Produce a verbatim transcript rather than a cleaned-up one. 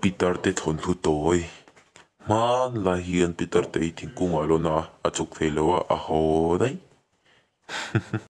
Peter te thon thu toy man la hian Peter te thingkung alo na achuk theilowa a ho dai